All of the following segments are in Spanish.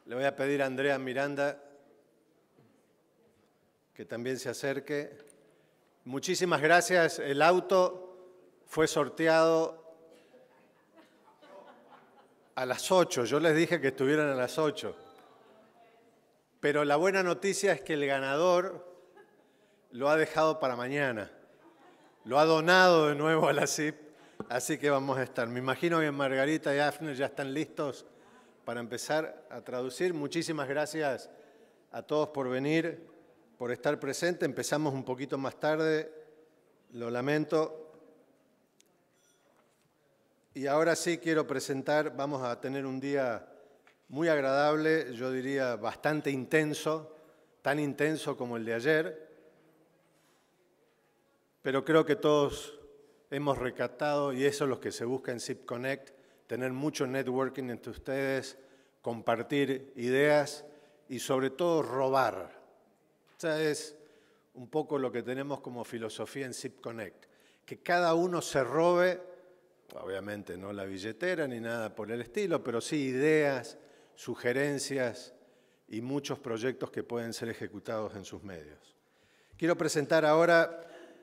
Le voy a pedir a Andrea Miranda que también se acerque. Muchísimas gracias. El auto fue sorteado a las 8. Yo les dije que estuvieran a las 8. Pero la buena noticia es que el ganador lo ha dejado para mañana. Lo ha donado de nuevo a la CIP, así que vamos a estar. Me imagino que Margarita y Afner ya están listos para empezar a traducir. Muchísimas gracias a todos por venir, por estar presentes. Empezamos un poquito más tarde, lo lamento. Y ahora sí quiero presentar, vamos a tener un día muy agradable, yo diría bastante intenso, tan intenso como el de ayer, pero creo que todos hemos recatado, y eso es lo que se busca en CIP Connect, tener mucho networking entre ustedes, compartir ideas y sobre todo robar. O sea, es un poco lo que tenemos como filosofía en CIP Connect, que cada uno se robe, obviamente no la billetera ni nada por el estilo, pero sí ideas, sugerencias y muchos proyectos que pueden ser ejecutados en sus medios. Quiero presentar ahora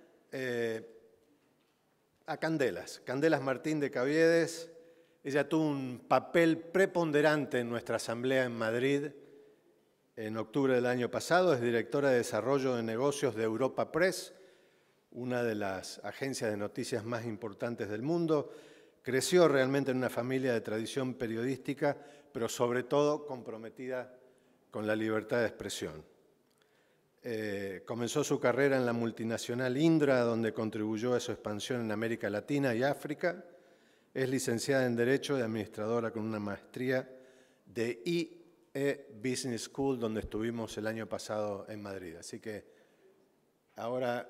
a Candelas Martín de Caviedes. Ella tuvo un papel preponderante en nuestra asamblea en Madrid en octubre del año pasado. Es directora de Desarrollo de Negocios de Europa Press, una de las agencias de noticias más importantes del mundo. Creció realmente en una familia de tradición periodística, pero sobre todo comprometida con la libertad de expresión. Comenzó su carrera en la multinacional Indra, donde contribuyó a su expansión en América Latina y África. Es licenciada en Derecho y administradora con una maestría de IE Business School, donde estuvimos el año pasado en Madrid. Así que ahora,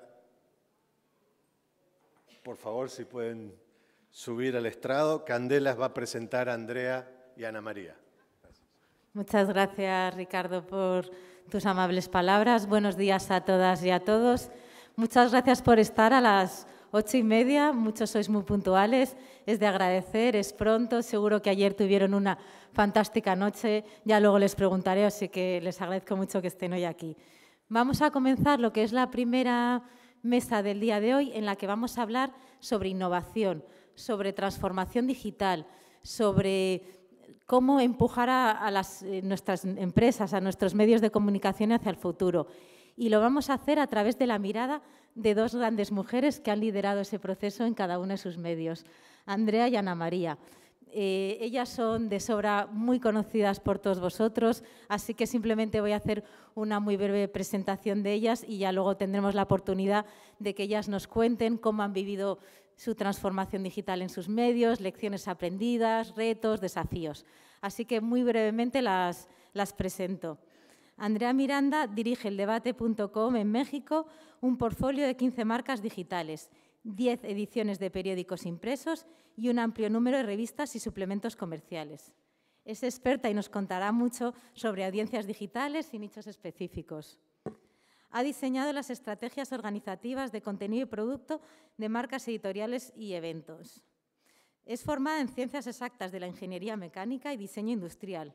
por favor, si pueden subir al estrado, Candelas va a presentar a Andrea y a Ana María. Muchas gracias, Ricardo, por tus amables palabras. Buenos días a todas y a todos. Muchas gracias por estar a las 8:30. Muchos sois muy puntuales. Es de agradecer, es pronto. Seguro que ayer tuvieron una fantástica noche. Ya luego les preguntaré, así que les agradezco mucho que estén hoy aquí. Vamos a comenzar lo que es la primera mesa del día de hoy, en la que vamos a hablar sobre innovación, sobre transformación digital, sobre cómo empujar a nuestras empresas, a nuestros medios de comunicación hacia el futuro. Y lo vamos a hacer a través de la mirada de dos grandes mujeres que han liderado ese proceso en cada uno de sus medios, Andrea y Ana María. Ellas son de sobra muy conocidas por todos vosotros, así que simplemente voy a hacer una muy breve presentación de ellas y ya luego tendremos la oportunidad de que ellas nos cuenten cómo han vivido su transformación digital en sus medios, lecciones aprendidas, retos, desafíos. Así que muy brevemente las presento. Andrea Miranda dirige eldebate.com en México, un portfolio de 15 marcas digitales, 10 ediciones de periódicos impresos y un amplio número de revistas y suplementos comerciales. Es experta y nos contará mucho sobre audiencias digitales y nichos específicos. Ha diseñado las estrategias organizativas de contenido y producto de marcas editoriales y eventos. Es formada en Ciencias Exactas de la Ingeniería Mecánica y Diseño Industrial.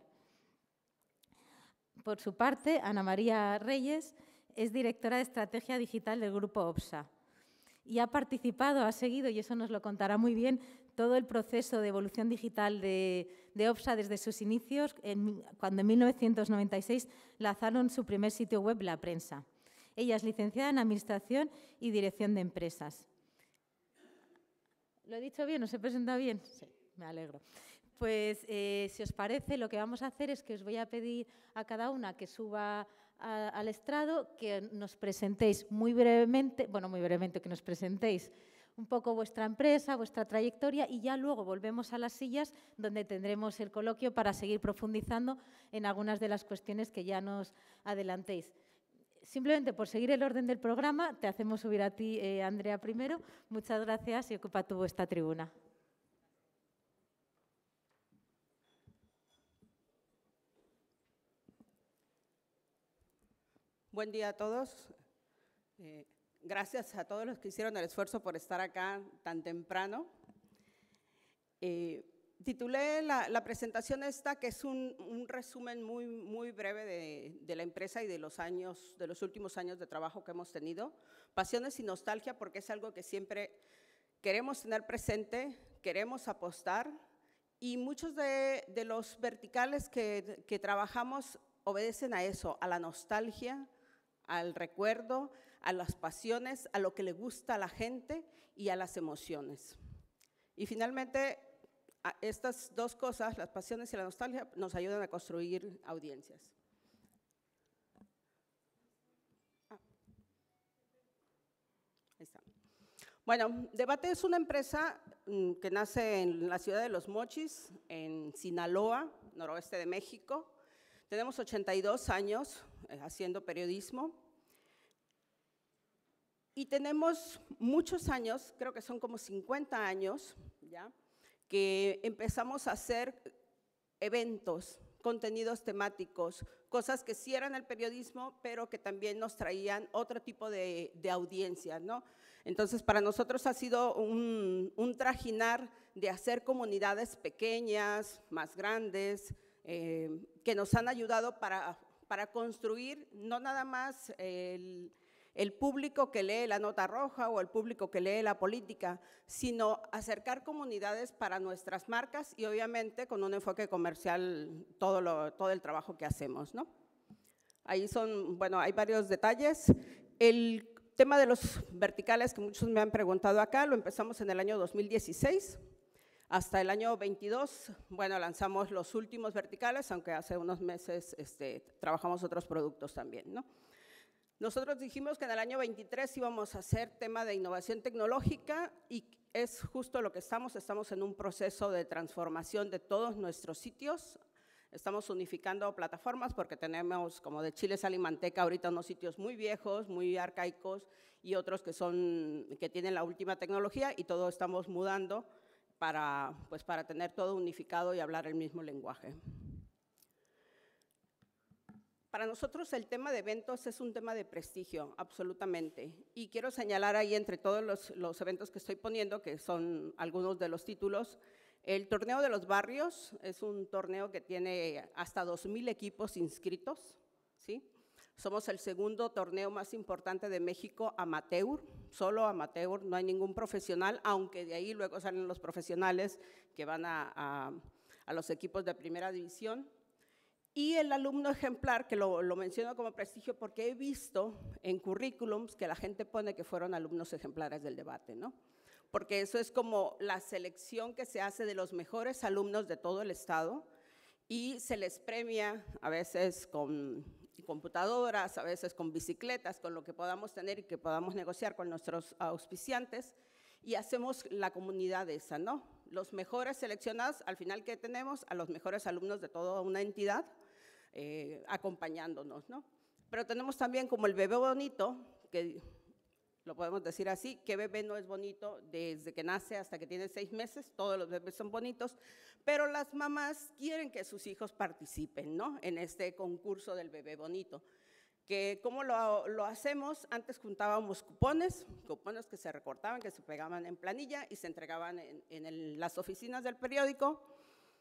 Por su parte, Ana María Reyes es directora de Estrategia Digital del Grupo OPSA y ha participado, ha seguido, y eso nos lo contará muy bien, todo el proceso de evolución digital de OPSA desde sus inicios, cuando en 1996 lanzaron su primer sitio web, La Prensa. Ella es licenciada en Administración y Dirección de Empresas. ¿Lo he dicho bien? ¿Os he presentado bien? Sí, me alegro. Pues, si os parece, lo que vamos a hacer es que os voy a pedir a cada una que suba al estrado, que nos presentéis muy brevemente, que nos presentéis un poco vuestra empresa, vuestra trayectoria, y ya luego volvemos a las sillas donde tendremos el coloquio para seguir profundizando en algunas de las cuestiones que ya nos adelantéis. Simplemente por seguir el orden del programa, te hacemos subir a ti, Andrea, primero. Muchas gracias y ocupa tú esta tribuna. Buen día a todos. Gracias a todos los que hicieron el esfuerzo por estar acá tan temprano. Titulé la presentación esta, que es un resumen muy breve de la empresa y de los últimos años de trabajo que hemos tenido. Pasiones y nostalgia, porque es algo que siempre queremos tener presente, queremos apostar, y muchos de los verticales que trabajamos obedecen a eso, a la nostalgia, al recuerdo, a las pasiones, a lo que le gusta a la gente y a las emociones. Y finalmente, estas dos cosas, las pasiones y la nostalgia, nos ayudan a construir audiencias. Ahí está. Bueno, Debate es una empresa que nace en la ciudad de Los Mochis, en Sinaloa, noroeste de México. Tenemos 82 años haciendo periodismo y tenemos muchos años, creo que son como 50 años, ¿ya?, que empezamos a hacer eventos, contenidos temáticos, cosas que sí eran el periodismo, pero que también nos traían otro tipo de audiencia, ¿no? Entonces, para nosotros ha sido un trajinar de hacer comunidades pequeñas, más grandes, que nos han ayudado para construir no nada más el público que lee la nota roja o el público que lee la política, sino acercar comunidades para nuestras marcas y obviamente con un enfoque comercial todo el trabajo que hacemos, ¿no? Ahí hay varios detalles. El tema de los verticales que muchos me han preguntado acá, lo empezamos en el año 2016. Hasta el año 22, lanzamos los últimos verticales, aunque hace unos meses trabajamos otros productos también, ¿no? Nosotros dijimos que en el año 23 íbamos a hacer tema de innovación tecnológica y es justo lo que estamos en un proceso de transformación de todos nuestros sitios. Estamos unificando plataformas porque tenemos como de chile, sal y manteca ahorita unos sitios muy viejos, muy arcaicos y otros que tienen la última tecnología y todo estamos mudando para tener todo unificado y hablar el mismo lenguaje. Para nosotros el tema de eventos es un tema de prestigio, absolutamente. Y quiero señalar ahí entre todos los eventos que estoy poniendo, que son algunos de los títulos, el Torneo de los Barrios es un torneo que tiene hasta 2,000 equipos inscritos, ¿sí? Somos el segundo torneo más importante de México amateur, solo amateur, no hay ningún profesional, aunque de ahí luego salen los profesionales que van a los equipos de primera división. Y el alumno ejemplar, que lo menciono como prestigio porque he visto en currículums que la gente pone que fueron alumnos ejemplares del Debate, ¿no? Porque eso es como la selección que se hace de los mejores alumnos de todo el estado y se les premia a veces con computadoras, a veces con bicicletas, con lo que podamos tener y que podamos negociar con nuestros auspiciantes y hacemos la comunidad esa, ¿no? Los mejores seleccionados, al final que tenemos a los mejores alumnos de toda una entidad acompañándonos, ¿no? Pero tenemos también como el bebé bonito, que lo podemos decir así, que bebé no es bonito desde que nace hasta que tiene 6 meses, todos los bebés son bonitos, pero las mamás quieren que sus hijos participen, ¿no?, en este concurso del bebé bonito. Que ¿cómo lo hacemos? Antes juntábamos cupones que se recortaban, que se pegaban en planilla y se entregaban en las oficinas del periódico.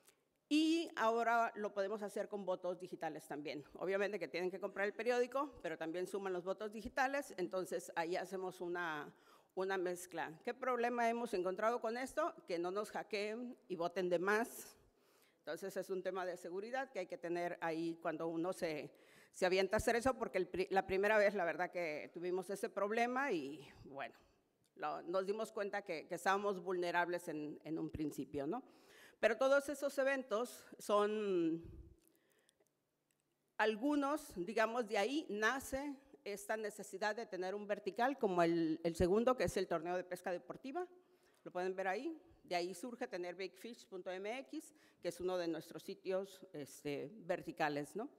Y ahora lo podemos hacer con votos digitales también. Obviamente que tienen que comprar el periódico, pero también suman los votos digitales, entonces ahí hacemos una mezcla. ¿Qué problema hemos encontrado con esto? Que no nos hackeen y voten de más. Entonces es un tema de seguridad que hay que tener ahí cuando uno se avienta a hacer eso, porque la primera vez la verdad que tuvimos ese problema y bueno, nos dimos cuenta que estábamos vulnerables en un principio, ¿no? Pero todos esos eventos son algunos, digamos, de ahí nace esta necesidad de tener un vertical como el segundo, que es el torneo de pesca deportiva, lo pueden ver ahí. De ahí surge tener bigfish.mx, que es uno de nuestros sitios verticales, ¿no?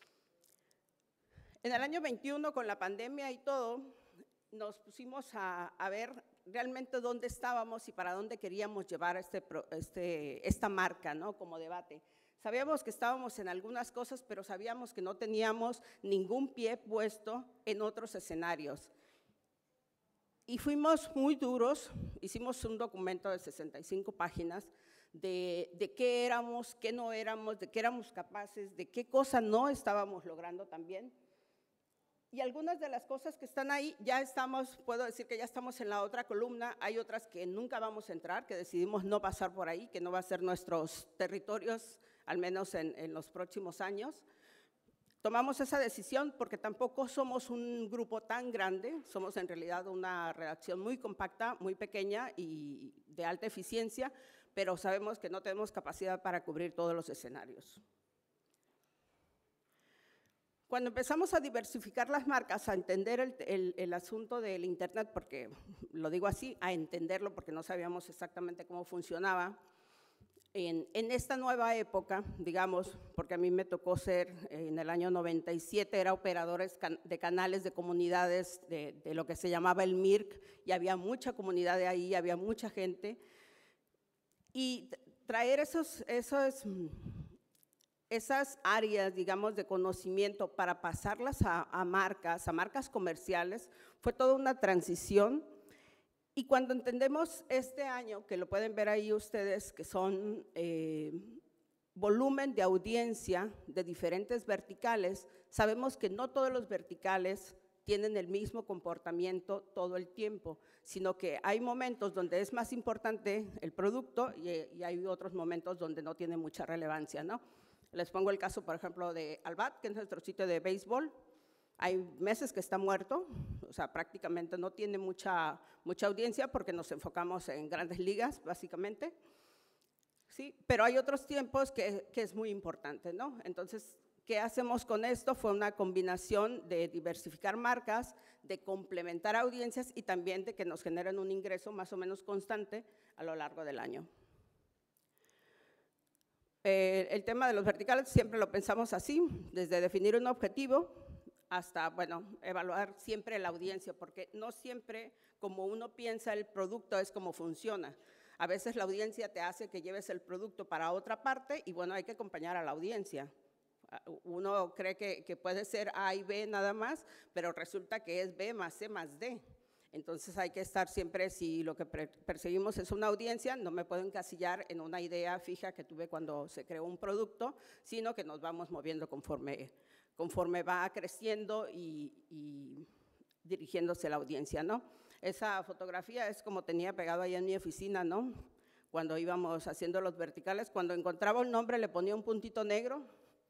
En el año 21, con la pandemia y todo, nos pusimos a ver realmente dónde estábamos y para dónde queríamos llevar esta marca, ¿no?, como Debate. Sabíamos que estábamos en algunas cosas, pero sabíamos que no teníamos ningún pie puesto en otros escenarios. Y fuimos muy duros, hicimos un documento de 65 páginas, de qué éramos, qué no éramos, de qué éramos capaces, de qué cosa no estábamos logrando también. Y algunas de las cosas que están ahí, ya estamos, puedo decir que ya estamos en la otra columna, hay otras que nunca vamos a entrar, que decidimos no pasar por ahí, que no va a ser nuestros territorios, al menos en los próximos años. Tomamos esa decisión porque tampoco somos un grupo tan grande, somos en realidad una redacción muy compacta, muy pequeña y de alta eficiencia, pero sabemos que no tenemos capacidad para cubrir todos los escenarios. Cuando empezamos a diversificar las marcas, a entender el asunto del Internet, porque lo digo así, a entenderlo porque no sabíamos exactamente cómo funcionaba, en esta nueva época, digamos, porque a mí me tocó ser, en el año 97, era operadores de canales de comunidades de lo que se llamaba el MIRC, y había mucha comunidad de ahí, había mucha gente, y traer esas áreas, digamos, de conocimiento para pasarlas a marcas comerciales, fue toda una transición. Y cuando entendemos este año, que lo pueden ver ahí ustedes, que son volumen de audiencia de diferentes verticales, sabemos que no todos los verticales tienen el mismo comportamiento todo el tiempo, sino que hay momentos donde es más importante el producto y hay otros momentos donde no tiene mucha relevancia, ¿no? Les pongo el caso, por ejemplo, de Albat, que es nuestro sitio de béisbol. Hay meses que está muerto, o sea, prácticamente no tiene mucha audiencia porque nos enfocamos en grandes ligas, básicamente. Sí, pero hay otros tiempos que es muy importante, ¿no? Entonces, ¿qué hacemos con esto? Fue una combinación de diversificar marcas, de complementar audiencias y también de que nos generen un ingreso más o menos constante a lo largo del año. El tema de los verticales siempre lo pensamos así, desde definir un objetivo hasta, bueno, evaluar siempre la audiencia, porque no siempre como uno piensa el producto es como funciona. A veces la audiencia te hace que lleves el producto para otra parte y bueno, hay que acompañar a la audiencia. Uno cree que puede ser A y B nada más, pero resulta que es B más C más D. Entonces hay que estar siempre, si lo que perseguimos es una audiencia, no me puedo encasillar en una idea fija que tuve cuando se creó un producto, sino que nos vamos moviendo conforme va creciendo y dirigiéndose la audiencia, ¿no? Esa fotografía es como tenía pegado ahí en mi oficina, ¿no? Cuando íbamos haciendo los verticales, cuando encontraba un nombre le ponía un puntito negro.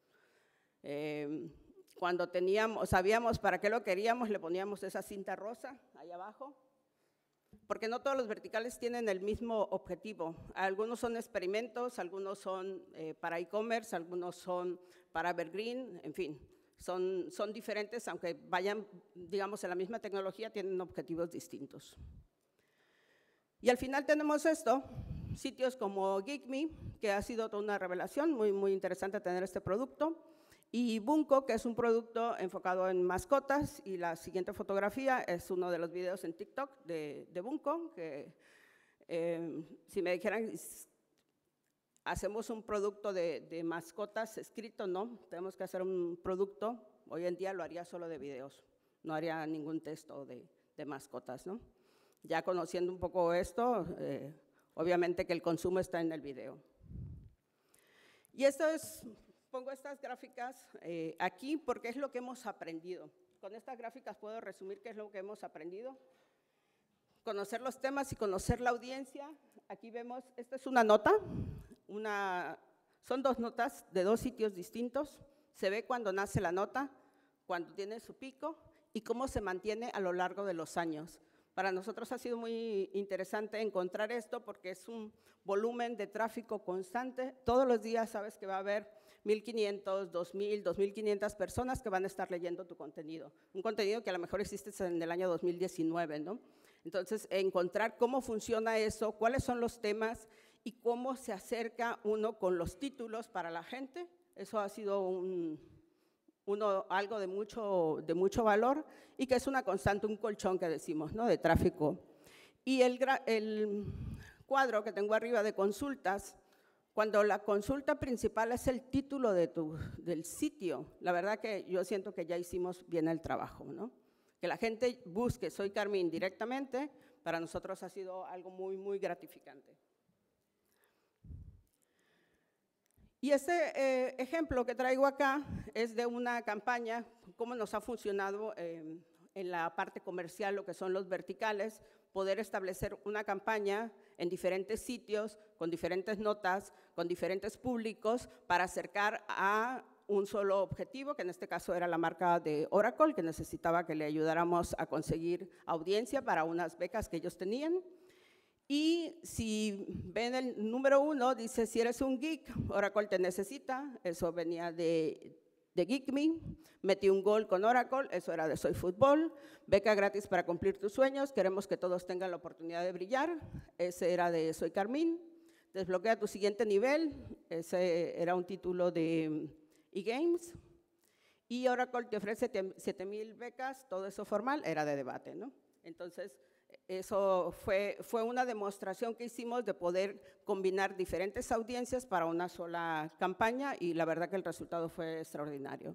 Cuando sabíamos para qué lo queríamos, le poníamos esa cinta rosa ahí abajo, porque no todos los verticales tienen el mismo objetivo. Algunos son experimentos, algunos son para e-commerce, algunos son para evergreen, en fin, son diferentes, aunque vayan, digamos, en la misma tecnología, tienen objetivos distintos. Y al final tenemos esto, sitios como GeekMe, que ha sido toda una revelación, muy, muy interesante tener este producto. Y Bunko, que es un producto enfocado en mascotas, y la siguiente fotografía es uno de los videos en TikTok de Bunko, que si me dijeran, hacemos un producto de mascotas escrito, no, tenemos que hacer un producto, hoy en día lo haría solo de videos, no haría ningún texto de mascotas, ¿no? Ya conociendo un poco esto, obviamente que el consumo está en el video. Y esto es… Pongo estas gráficas aquí porque es lo que hemos aprendido. Con estas gráficas puedo resumir qué es lo que hemos aprendido. Conocer los temas y conocer la audiencia. Aquí vemos, esta es una nota, son dos notas de dos sitios distintos. Se ve cuando nace la nota, cuando tiene su pico y cómo se mantiene a lo largo de los años. Para nosotros ha sido muy interesante encontrar esto porque es un volumen de tráfico constante. Todos los días sabes que va a haber 1.500, 2.000, 2.500 personas que van a estar leyendo tu contenido. Un contenido que a lo mejor existe en el año 2019, ¿no? Entonces, encontrar cómo funciona eso, cuáles son los temas y cómo se acerca uno con los títulos para la gente, eso ha sido algo de mucho valor y que es una constante, un colchón que decimos, ¿no? De tráfico. Y el cuadro que tengo arriba de consultas, cuando la consulta principal es el título del sitio, la verdad que yo siento que ya hicimos bien el trabajo, ¿no? Que la gente busque Soy Carmín directamente, para nosotros ha sido algo muy, muy gratificante. Y este ejemplo que traigo acá es de una campaña, cómo nos ha funcionado en la parte comercial, lo que son los verticales, poder establecer una campaña en diferentes sitios, con diferentes notas, con diferentes públicos, para acercar a un solo objetivo, que en este caso era la marca de Oracle, que necesitaba que le ayudáramos a conseguir audiencia para unas becas que ellos tenían. Y si ven el número 1, dice, si eres un geek, Oracle te necesita. Eso venía de Geek Me. Metí un gol con Oracle, eso era de Soy Fútbol. Beca gratis para cumplir tus sueños, queremos que todos tengan la oportunidad de brillar. Ese era de Soy Carmín. Desbloquea tu siguiente nivel, ese era un título de eGames. Y Oracle te ofrece 7,000 becas, todo eso formal, era de debate, ¿no? Entonces, eso fue una demostración que hicimos de poder combinar diferentes audiencias para una sola campaña y la verdad que el resultado fue extraordinario.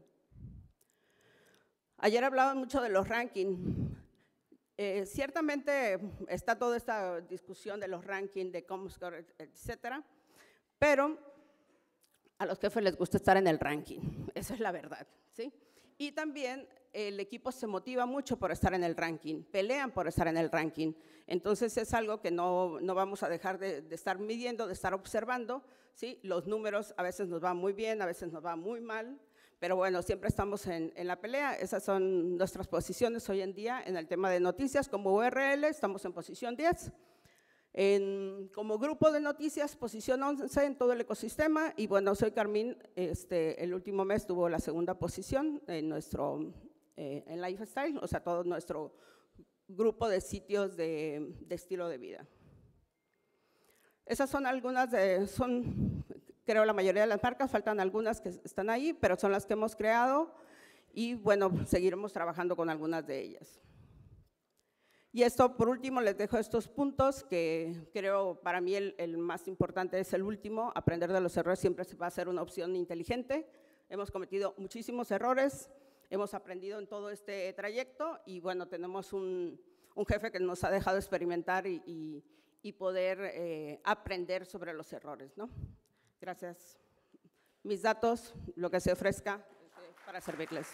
Ayer hablaban mucho de los rankings. Ciertamente está toda esta discusión de los rankings, de Comscore, etcétera, pero a los jefes les gusta estar en el ranking, esa es la verdad, ¿sí? Y también el equipo se motiva mucho por estar en el ranking, pelean por estar en el ranking. Entonces es algo que no vamos a dejar de estar midiendo, de estar observando, ¿sí? Los números a veces nos van muy bien, a veces nos va muy mal, pero bueno, siempre estamos en la pelea. Esas son nuestras posiciones hoy en día en el tema de noticias. Como URL estamos en posición 10. Como grupo de noticias, posición 11 en todo el ecosistema. Y bueno, Soy Carmín, el último mes tuvo la segunda posición en en Lifestyle, o sea, todo nuestro grupo de sitios de estilo de vida. Esas son algunas creo la mayoría de las marcas, faltan algunas que están ahí, pero son las que hemos creado y bueno, seguiremos trabajando con algunas de ellas. Y esto, por último, les dejo estos puntos que creo para mí el más importante es el último, aprender de los errores siempre va a ser una opción inteligente. Hemos cometido muchísimos errores, hemos aprendido en todo este trayecto y bueno, tenemos un jefe que nos ha dejado experimentar y poder aprender sobre los errores, ¿no? Gracias. Mis datos, lo que se ofrezca para servirles.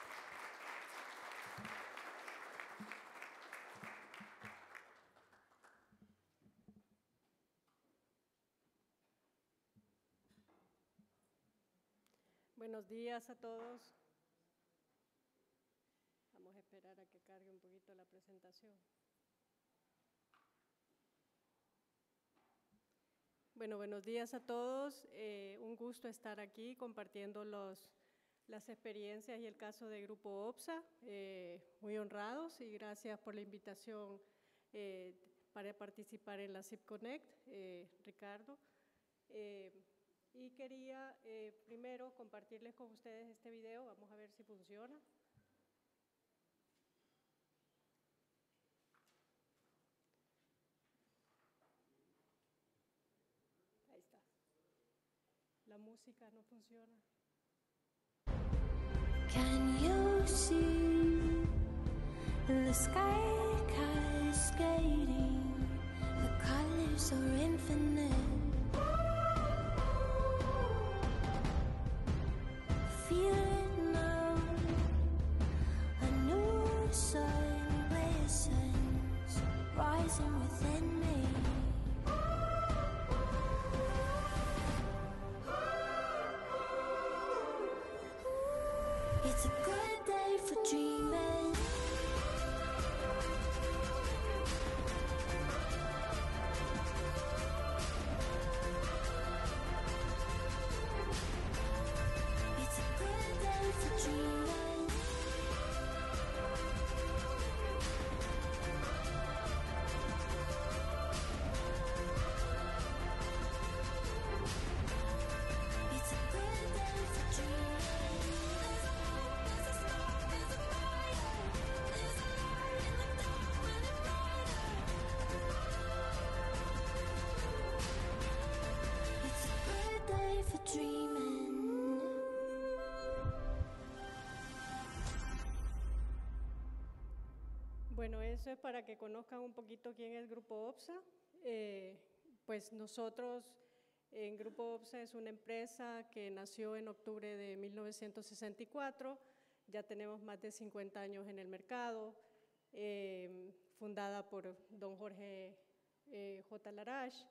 Buenos días a todos. Vamos a esperar a que cargue un poquito la presentación. Bueno, buenos días a todos. Un gusto estar aquí compartiendo las experiencias y el caso de Grupo OPSA. Muy honrados y gracias por la invitación para participar en la SIP Connect, Ricardo. Y quería primero compartirles con ustedes este video. Vamos a ver si funciona. Ahí está. La música no funciona. Can you see the sky cascading? The colors are infinite. Feel it now. A new sun glistens, rising within me. It's a good day for dreaming. It's a good day for dreaming. It's a good day for dreaming. There's a spark, there's a fire, there's a light in the dark when it's brighter. It's a good day for dreaming. Bueno, eso es para que conozcan un poquito quién es el Grupo OPSA. Pues nosotros En Grupo OPSA es una empresa que nació en octubre de 1964, ya tenemos más de 50 años en el mercado, fundada por don Jorge J. Larache.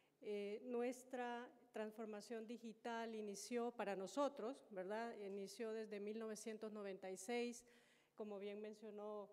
Nuestra transformación digital inició para nosotros, ¿verdad? Inició desde 1996, como bien mencionó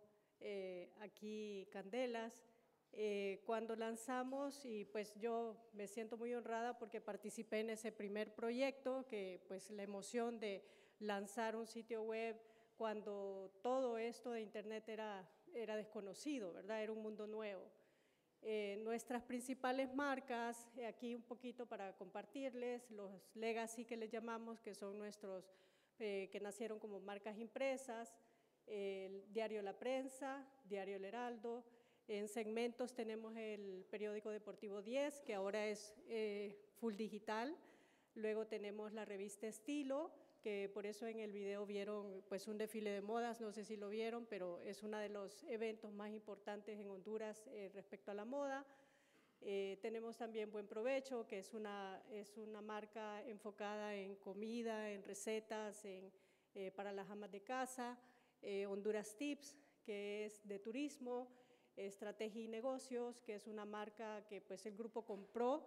aquí Candelas, cuando lanzamos, y pues yo me siento muy honrada porque participé en ese primer proyecto, que pues la emoción de lanzar un sitio web cuando todo esto de Internet era desconocido, ¿verdad? Era un mundo nuevo. Nuestras principales marcas, aquí un poquito para compartirles, los legacy que les llamamos, que son nuestros, que nacieron como marcas impresas, el diario La Prensa, diario El Heraldo. En segmentos tenemos el periódico deportivo 10, que ahora es full digital. Luego tenemos la revista Estilo, que por eso en el video vieron pues un desfile de modas, no sé si lo vieron, pero es uno de los eventos más importantes en Honduras respecto a la moda. Tenemos también Buen Provecho, que es una marca enfocada en comida, en recetas, para las amas de casa. Honduras Tips, que es de turismo. Estrategia y Negocios, que es una marca que pues el grupo compró,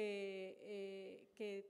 que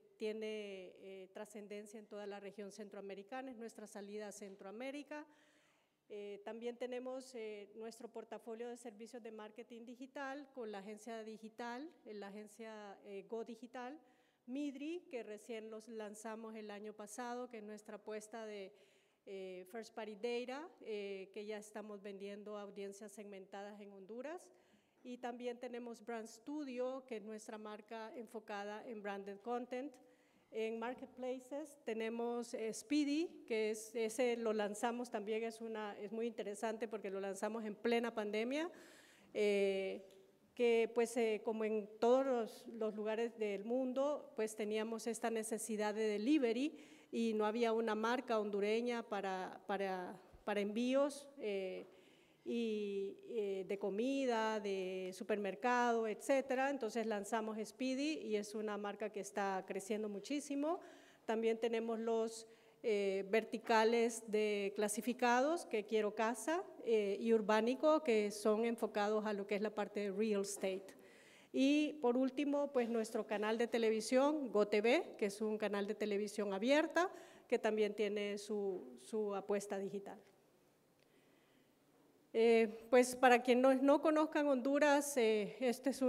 tiene trascendencia en toda la región centroamericana, es nuestra salida a Centroamérica. También tenemos nuestro portafolio de servicios de marketing digital con la agencia digital, la agencia Go Digital, Midri, que recién los lanzamos el año pasado, que es nuestra apuesta de First Party Data, que ya estamos vendiendo a audiencias segmentadas en Honduras. Y también tenemos Brand Studio, que es nuestra marca enfocada en branded content. En Marketplaces tenemos Speedy, que ese lo lanzamos también, es muy interesante porque lo lanzamos en plena pandemia, que pues como en todos los lugares del mundo, pues teníamos esta necesidad de delivery y no había una marca hondureña para envíos de comida, de supermercado, etcétera. Entonces lanzamos Speedy y es una marca que está creciendo muchísimo. También tenemos los verticales de clasificados, que Quiero Casa y Urbánico, que son enfocados a lo que es la parte de real estate. Y por último, pues nuestro canal de televisión, GoTV, que es un canal de televisión abierta, que también tiene su apuesta digital. Pues para quienes no conozcan Honduras, esta es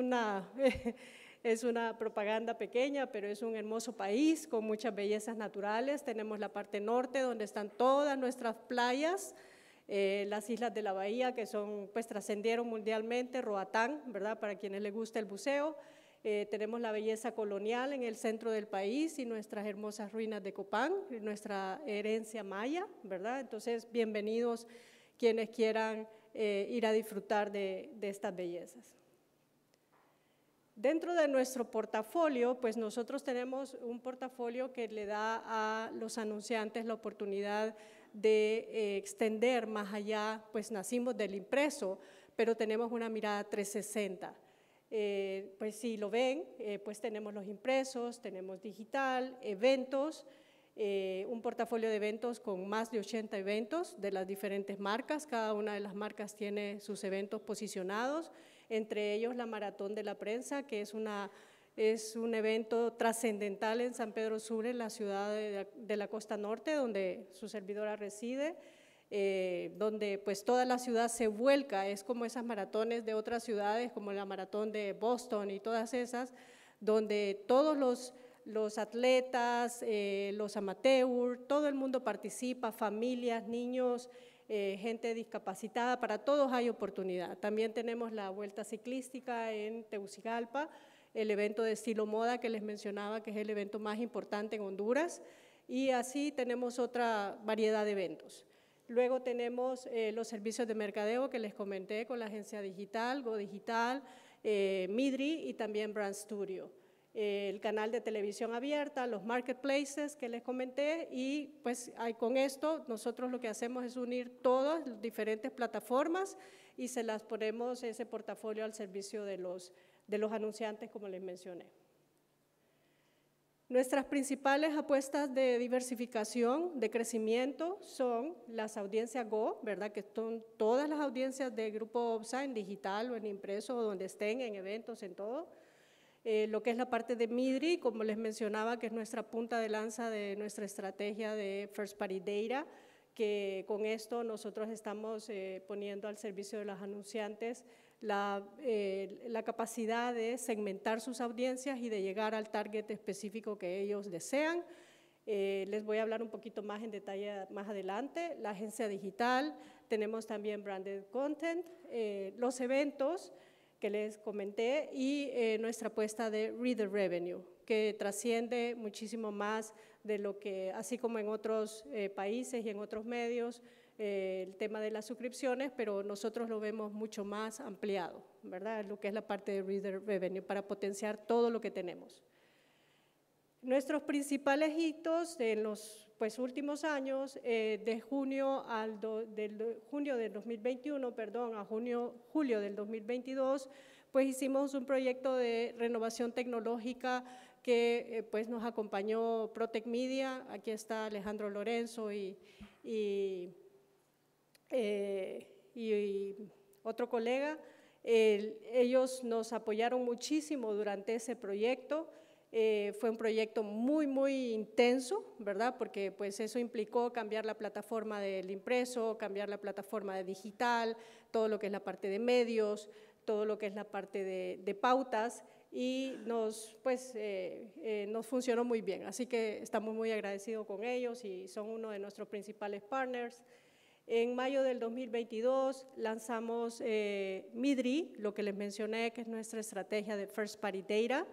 una propaganda pequeña, pero es un hermoso país con muchas bellezas naturales. Tenemos la parte norte, donde están todas nuestras playas, las islas de la bahía, que pues trascendieron mundialmente, Roatán, ¿verdad?, para quienes les gusta el buceo. Tenemos la belleza colonial en el centro del país y nuestras hermosas ruinas de Copán, nuestra herencia maya, ¿verdad? Entonces, bienvenidos quienes quieran ir a disfrutar de estas bellezas. Dentro de nuestro portafolio, pues nosotros tenemos un portafolio que le da a los anunciantes la oportunidad de extender más allá, pues nacimos del impreso, pero tenemos una mirada 360. Pues si lo ven, pues tenemos los impresos, tenemos digital, eventos, un portafolio de eventos con más de 80 eventos de las diferentes marcas. Cada una de las marcas tiene sus eventos posicionados, entre ellos la Maratón de la Prensa, que es un evento trascendental en San Pedro Sula, en la ciudad de la costa norte, donde su servidora reside, donde pues toda la ciudad se vuelca. Es como esas maratones de otras ciudades, como la maratón de Boston y todas esas, donde todos los atletas, los amateurs, todo el mundo participa, familias, niños, gente discapacitada, para todos hay oportunidad. También tenemos la Vuelta Ciclística en Tegucigalpa, el evento de estilo moda que les mencionaba, que es el evento más importante en Honduras, y así tenemos otra variedad de eventos. Luego tenemos los servicios de mercadeo que les comenté con la agencia digital, Go Digital, Midri y también Brand Studio. El canal de televisión abierta, los marketplaces que les comenté, y pues con esto nosotros lo que hacemos es unir todas las diferentes plataformas y se las ponemos ese portafolio al servicio de los anunciantes, como les mencioné. Nuestras principales apuestas de diversificación, de crecimiento, son las audiencias Go, ¿verdad? Que son todas las audiencias del Grupo OPSA, en digital o en impreso, o donde estén, en eventos, en todo. Lo que es la parte de Midri, como les mencionaba, que es nuestra punta de lanza de nuestra estrategia de First Party Data, que con esto nosotros estamos poniendo al servicio de los anunciantes la capacidad de segmentar sus audiencias y de llegar al target específico que ellos desean. Les voy a hablar un poquito más en detalle más adelante. La agencia digital, tenemos también branded content, los eventos que les comenté y nuestra apuesta de reader revenue, que trasciende muchísimo más de lo que, así como en otros países y en otros medios, el tema de las suscripciones, pero nosotros lo vemos mucho más ampliado, ¿verdad? Lo que es la parte de reader revenue, para potenciar todo lo que tenemos. Nuestros principales hitos en los últimos años, de junio del 2021, perdón, a julio del 2022, pues hicimos un proyecto de renovación tecnológica que pues nos acompañó Protec Media. Aquí está Alejandro Lorenzo y otro colega. Ellos nos apoyaron muchísimo durante ese proyecto. Fue un proyecto muy, muy intenso, ¿verdad? Porque pues eso implicó cambiar la plataforma del impreso, cambiar la plataforma de digital, todo lo que es la parte de medios, todo lo que es la parte de pautas, y nos funcionó muy bien. Así que estamos muy agradecidos con ellos y son uno de nuestros principales partners. En mayo del 2022 lanzamos Midri, lo que les mencioné, que es nuestra estrategia de First Party Data.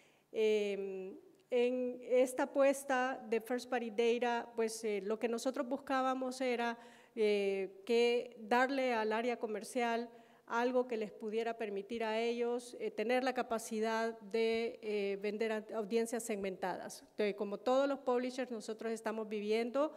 En esta apuesta de First Party Data, pues lo que nosotros buscábamos era que darle al área comercial algo que les pudiera permitir a ellos tener la capacidad de vender audiencias segmentadas. Entonces, como todos los publishers, nosotros estamos viviendo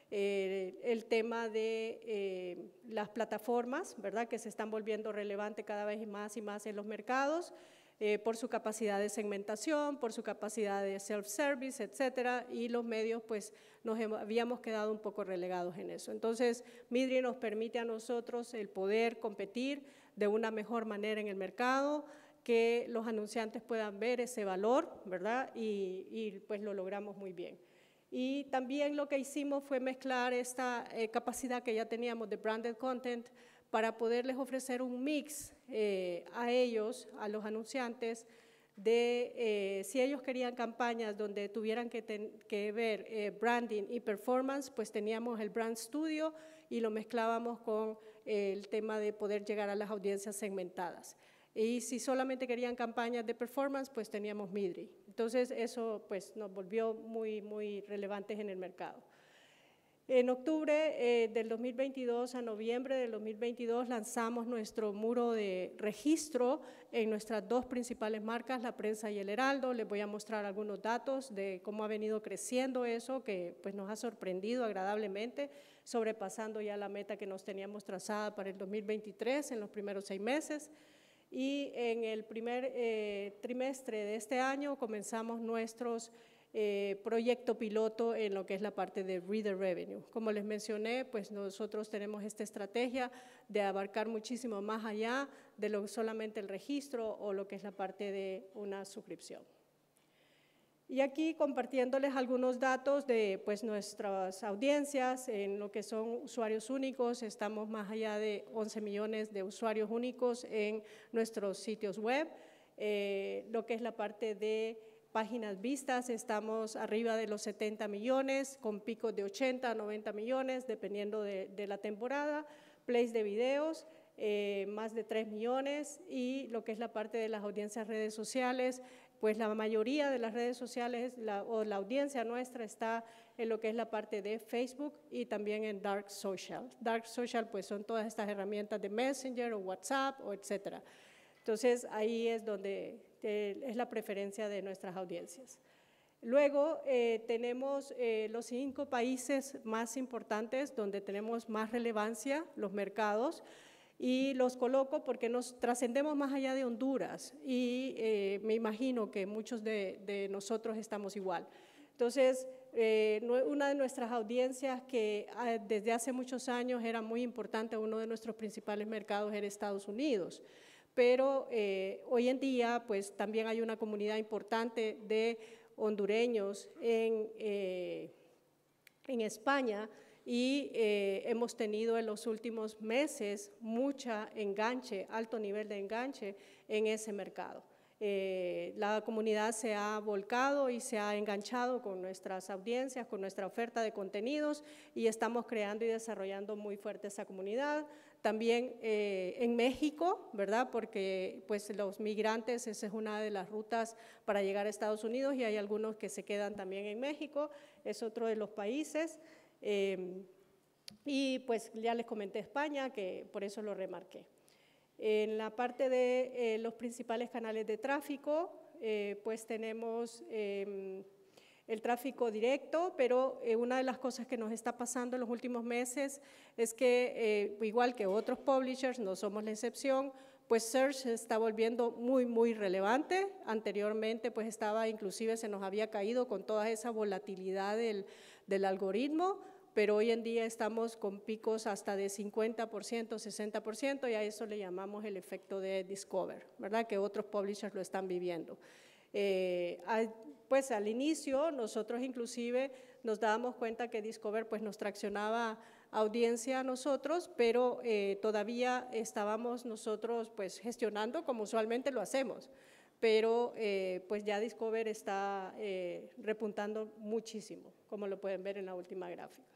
el tema de las plataformas, ¿verdad? Que se están volviendo relevantes cada vez más y más en los mercados, por su capacidad de segmentación, por su capacidad de self-service, etcétera, y los medios pues nos habíamos quedado un poco relegados en eso. Entonces, Midri nos permite a nosotros el poder competir de una mejor manera en el mercado, que los anunciantes puedan ver ese valor, ¿verdad? Y pues lo logramos muy bien. Y también lo que hicimos fue mezclar esta capacidad que ya teníamos de branded content para poderles ofrecer un mix a ellos, a los anunciantes, de si ellos querían campañas donde tuvieran que ver branding y performance, pues teníamos el Brand Studio y lo mezclábamos con el tema de poder llegar a las audiencias segmentadas. Y si solamente querían campañas de performance, pues teníamos Midri. Entonces, eso pues nos volvió muy, muy relevantes en el mercado. En octubre del 2022 a noviembre del 2022 lanzamos nuestro muro de registro en nuestras dos principales marcas, La Prensa y El Heraldo. Les voy a mostrar algunos datos de cómo ha venido creciendo eso, que pues nos ha sorprendido agradablemente, sobrepasando ya la meta que nos teníamos trazada para el 2023 en los primeros 6 meses. Y en el primer trimestre de este año comenzamos nuestros proyecto piloto en lo que es la parte de reader revenue. Como les mencioné, pues nosotros tenemos esta estrategia de abarcar muchísimo más allá de lo solamente el registro o lo que es la parte de una suscripción. Y aquí compartiéndoles algunos datos de pues, nuestras audiencias en lo que son usuarios únicos. Estamos más allá de 11 millones de usuarios únicos en nuestros sitios web. Lo que es la parte de páginas vistas, estamos arriba de los 70 millones, con picos de 80 a 90 millones, dependiendo de la temporada. Plays de videos, más de 3 millones. Y lo que es la parte de las audiencias redes sociales, pues la mayoría de las redes sociales o la audiencia nuestra está en lo que es la parte de Facebook y también en Dark Social. Dark Social pues son todas estas herramientas de Messenger o WhatsApp o etcétera. Entonces ahí es donde es la preferencia de nuestras audiencias. Luego tenemos los 5 países más importantes donde tenemos más relevancia, los mercados. Y los coloco porque nos trascendemos más allá de Honduras y me imagino que muchos de nosotros estamos igual. Entonces, una de nuestras audiencias que desde hace muchos años era muy importante, uno de nuestros principales mercados era Estados Unidos, pero hoy en día pues también hay una comunidad importante de hondureños en España y hemos tenido en los últimos meses mucha enganche, alto nivel de enganche en ese mercado. La comunidad se ha volcado y se ha enganchado con nuestras audiencias, con nuestra oferta de contenidos y estamos creando y desarrollando muy fuerte esa comunidad. También en México, ¿verdad? Porque pues los migrantes, esa es una de las rutas para llegar a Estados Unidos y hay algunos que se quedan también en México, es otro de los países. Y pues ya les comenté España, que por eso lo remarqué. En la parte de los principales canales de tráfico, pues tenemos el tráfico directo, pero una de las cosas que nos está pasando en los últimos meses es que, igual que otros publishers, no somos la excepción, pues Search se está volviendo muy, muy relevante. Anteriormente, pues estaba, inclusive se nos había caído con toda esa volatilidad del algoritmo, pero hoy en día estamos con picos hasta de 50%, 60%, y a eso le llamamos el efecto de Discover, ¿verdad? Que otros publishers lo están viviendo. Pues al inicio nosotros inclusive nos dábamos cuenta que Discover pues nos traccionaba audiencia a nosotros, pero todavía estábamos nosotros pues gestionando como usualmente lo hacemos, pero pues ya Discover está repuntando muchísimo, como lo pueden ver en la última gráfica.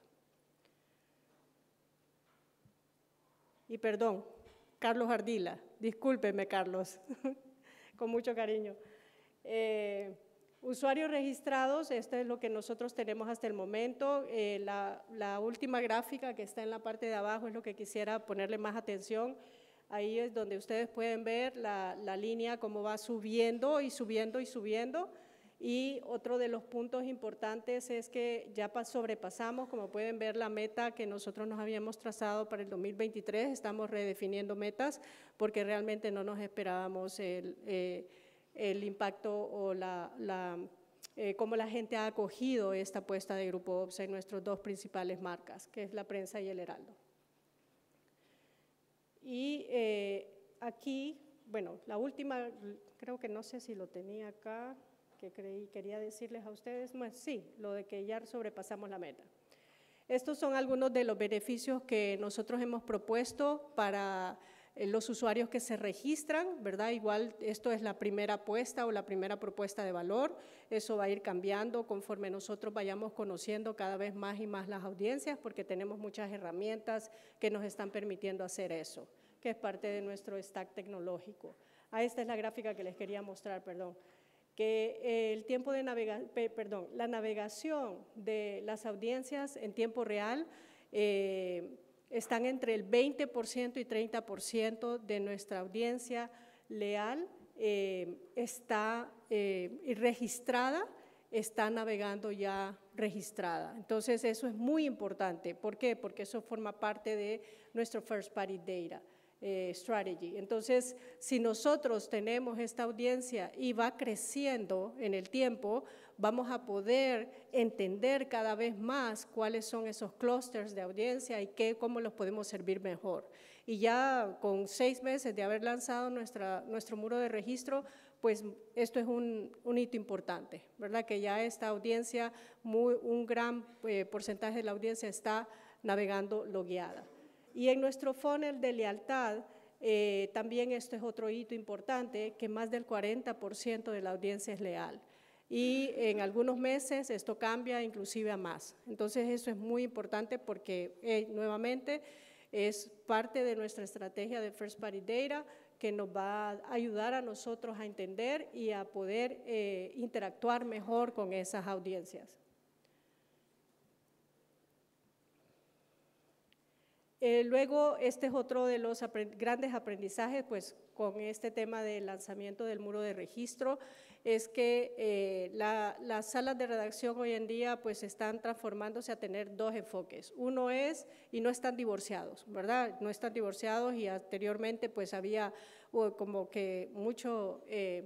Y perdón, Carlos Ardila, discúlpeme Carlos, con mucho cariño. Usuarios registrados, esto es lo que nosotros tenemos hasta el momento. La última gráfica que está en la parte de abajo es lo que quisiera ponerle más atención. Ahí es donde ustedes pueden ver la línea cómo va subiendo y subiendo y subiendo. Y otro de los puntos importantes es que ya sobrepasamos, como pueden ver, la meta que nosotros nos habíamos trazado para el 2023. Estamos redefiniendo metas porque realmente no nos esperábamos el impacto o cómo la gente ha acogido esta apuesta de Grupo OPSA en nuestras dos principales marcas, que es la prensa y el Heraldo. Y aquí, bueno, la última, creo que no sé si lo tenía acá, que quería decirles a ustedes, bueno, sí, lo de que ya sobrepasamos la meta. Estos son algunos de los beneficios que nosotros hemos propuesto para los usuarios que se registran, ¿verdad? Igual esto es la primera apuesta o la primera propuesta de valor, eso va a ir cambiando conforme nosotros vayamos conociendo cada vez más y más las audiencias, porque tenemos muchas herramientas que nos están permitiendo hacer eso, que es parte de nuestro stack tecnológico. Esta es la gráfica que les quería mostrar, perdón. Que el tiempo de la navegación de las audiencias en tiempo real están entre el 20% y 30% de nuestra audiencia leal está registrada, está navegando ya registrada. Entonces, eso es muy importante. ¿Por qué? Porque eso forma parte de nuestro First Party Data Strategy. Entonces, si nosotros tenemos esta audiencia y va creciendo en el tiempo, vamos a poder entender cada vez más cuáles son esos clusters de audiencia y cómo los podemos servir mejor. Y ya con 6 meses de haber lanzado nuestro muro de registro, pues esto es un hito importante, ¿verdad? Que ya esta audiencia, un gran porcentaje de la audiencia está navegando logueada. Y en nuestro funnel de lealtad, también esto es otro hito importante, que más del 40% de la audiencia es leal. Y en algunos meses esto cambia inclusive a más. Entonces eso es muy importante porque nuevamente es parte de nuestra estrategia de First Party Data que nos va a ayudar a nosotros a entender y a poder interactuar mejor con esas audiencias. Luego, este es otro de los grandes aprendizajes, pues con este tema del lanzamiento del muro de registro, es que las salas de redacción hoy en día pues están transformándose a tener dos enfoques. Uno es, y no están divorciados, ¿verdad? No están divorciados y anteriormente pues había como que mucho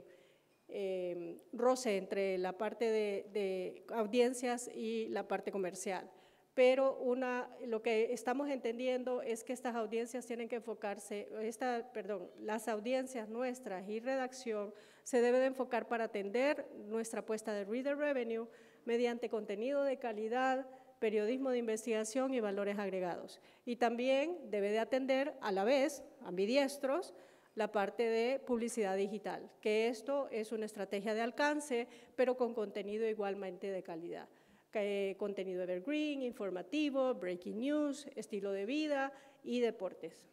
roce entre la parte de audiencias y la parte comercial. Pero lo que estamos entendiendo es que estas audiencias tienen que enfocarse, las audiencias nuestras y redacción se deben de enfocar para atender nuestra apuesta de Reader Revenue mediante contenido de calidad, periodismo de investigación y valores agregados. Y también debe de atender a la vez, ambidiestros, la parte de publicidad digital, que esto es una estrategia de alcance, pero con contenido igualmente de calidad. Contenido evergreen, informativo, breaking news, estilo de vida y deportes.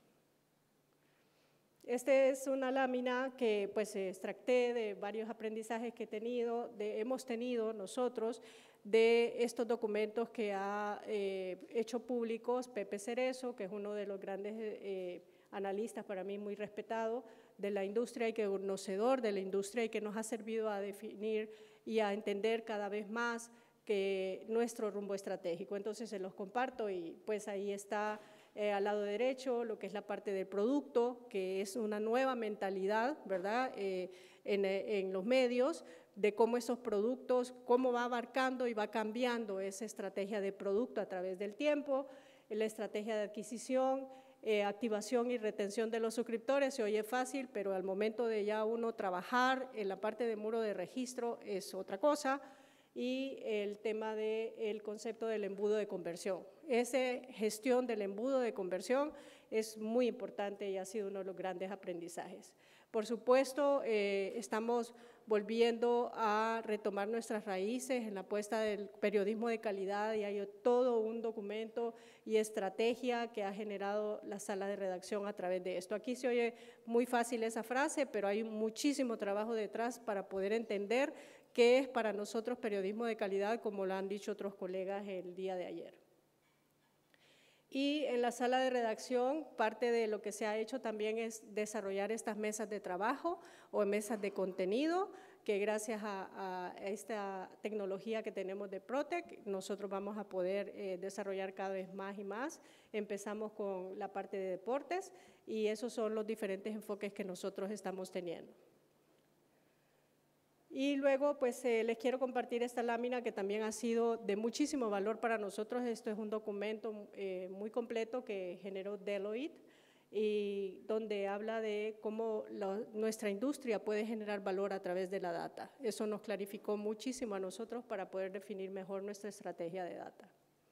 Esta es una lámina que pues extracté de varios aprendizajes que hemos tenido nosotros de estos documentos que ha hecho públicos Pepe Cerezo, que es uno de los grandes analistas para mí muy respetado de la industria y que conocedor de la industria y que nos ha servido a definir y a entender cada vez más que nuestro rumbo estratégico. Entonces se los comparto y pues ahí está al lado derecho lo que es la parte del producto, que es una nueva mentalidad, ¿verdad? En los medios, de cómo esos productos, cómo va abarcando y va cambiando esa estrategia de producto a través del tiempo, la estrategia de adquisición, activación y retención de los suscriptores. Se oye fácil, pero al momento de ya uno trabajar en la parte de muro de registro es otra cosa. Y el tema del concepto del embudo de conversión. Esa gestión del embudo de conversión es muy importante y ha sido uno de los grandes aprendizajes. Por supuesto, estamos volviendo a retomar nuestras raíces en la apuesta del periodismo de calidad y hay todo un documento y estrategia que ha generado la sala de redacción a través de esto. Aquí se oye muy fácil esa frase, pero hay muchísimo trabajo detrás para poder entender qué es para nosotros periodismo de calidad, como lo han dicho otros colegas el día de ayer. Y en la sala de redacción, parte de lo que se ha hecho también es desarrollar estas mesas de trabajo o mesas de contenido, que gracias a esta tecnología que tenemos de Protec, nosotros vamos a poder desarrollar cada vez más y más. Empezamos con la parte de deportes y esos son los diferentes enfoques que nosotros estamos teniendo. Y luego, pues, les quiero compartir esta lámina que también ha sido de muchísimo valor para nosotros. Esto es un documento muy completo que generó Deloitte y donde habla de cómo nuestra industria puede generar valor a través de la data. Eso nos clarificó muchísimo a nosotros para poder definir mejor nuestra estrategia de data.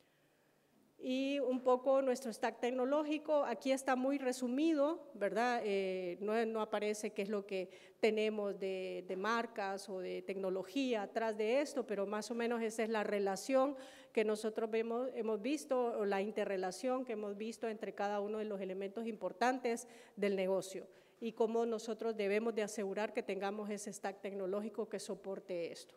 Y un poco nuestro stack tecnológico, aquí está muy resumido, ¿verdad? No aparece qué es lo que tenemos de marcas o de tecnología atrás de esto, pero más o menos esa es la relación que nosotros hemos visto, o la interrelación que hemos visto entre cada uno de los elementos importantes del negocio y cómo nosotros debemos de asegurar que tengamos ese stack tecnológico que soporte esto.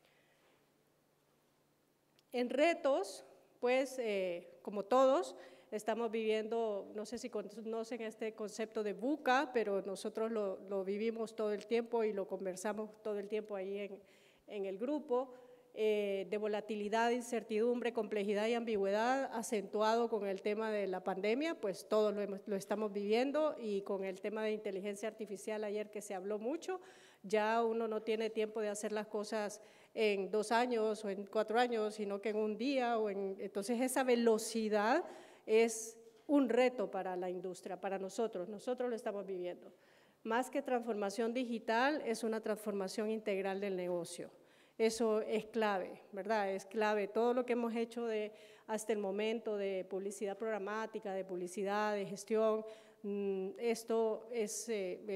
En retos, pues, como todos, estamos viviendo, no sé si conocen este concepto de VUCA, pero nosotros lo vivimos todo el tiempo y lo conversamos todo el tiempo ahí en el grupo, de volatilidad, incertidumbre, complejidad y ambigüedad, acentuado con el tema de la pandemia, pues todos lo estamos viviendo, y con el tema de inteligencia artificial ayer que se habló mucho, ya uno no tiene tiempo de hacer las cosas en 2 años o en 4 años, sino que en un día. Entonces esa velocidad es un reto para la industria, para nosotros lo estamos viviendo. Más que transformación digital, es una transformación integral del negocio. Eso es clave, ¿verdad? Es clave. Todo lo que hemos hecho hasta el momento de publicidad programática, de publicidad, de gestión, esto es